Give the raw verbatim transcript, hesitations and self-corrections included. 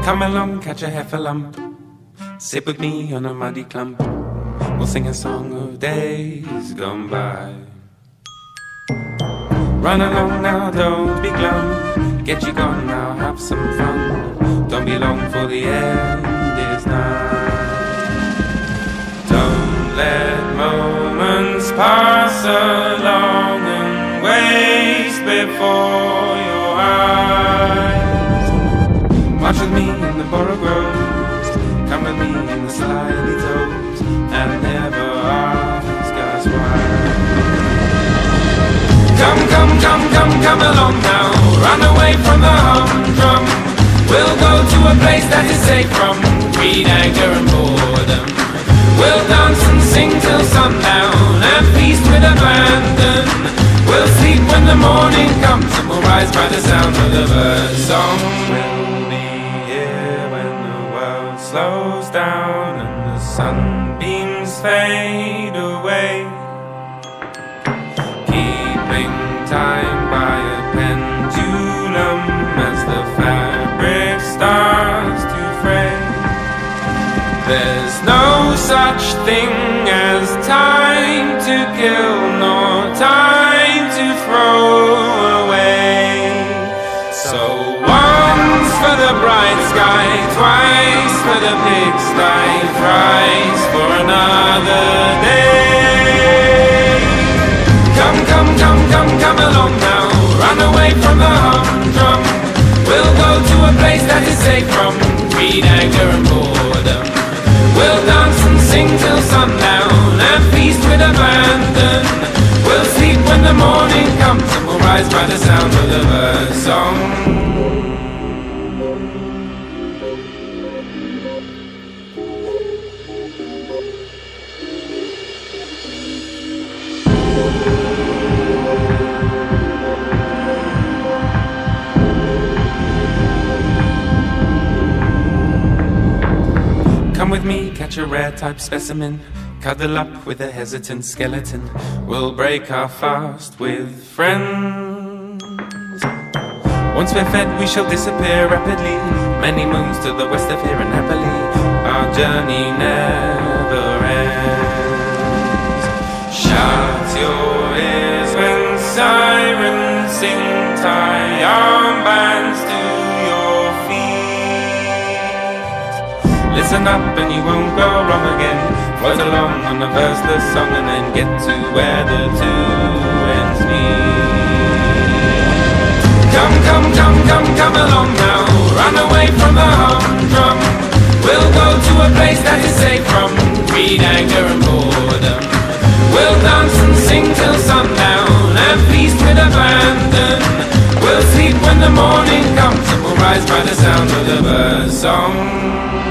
Come along, catch a heffalump, sit with me on a muddy clump. We'll sing a song of days gone by. Run along now, don't be glum, get you gone now, have some fun. Don't be long for the end is nigh. Don't let moments pass along and waste before your eyes. March with me in the borough groves, come with me in the slimy toes, and never ask us why. Come, come, come, come, come along now, run away from the humdrum. We'll go to a place that is safe from greed, anger and boredom. We'll dance and sing till sundown and feast with abandon. We'll sleep when the morning comes and we'll rise by the sound of the bird song. We'll be here when the world slows down and the sunbeams fade away, keeping time by a pendulum as the fabric starts to fray. There's no such thing as time to kill nor time to throw away. So once for the bright sky, twice for the pigsty, thrice for another day. Come, come, come, come, come along now, run away from the humdrum. We'll go to a place that is safe from greed, anger and boredom. We'll dance and sing till sundown and feast with abandon. We'll sleep when the morning comes and we'll rise by the sound of the bird song. Come with me, catch a rare type specimen, cuddle up with a hesitant skeleton. We'll break our fast with friends. Once we're fed, we shall disappear rapidly, many moons to the west of here and happily our journey never ends. Shut your ears when sirens sing, tie armbands to your feet. Listen up and you won't go wrong again. Float along on the verseless song and then get to where the two ends meet. Come, come, come, come, come along now, run away from the humdrum. We'll go to a place that is safe from greed, anger and boredom. We'll dance and sing till sundown and feast with abandon. We'll sleep when the morning comes and we'll rise by the sound of the bird song.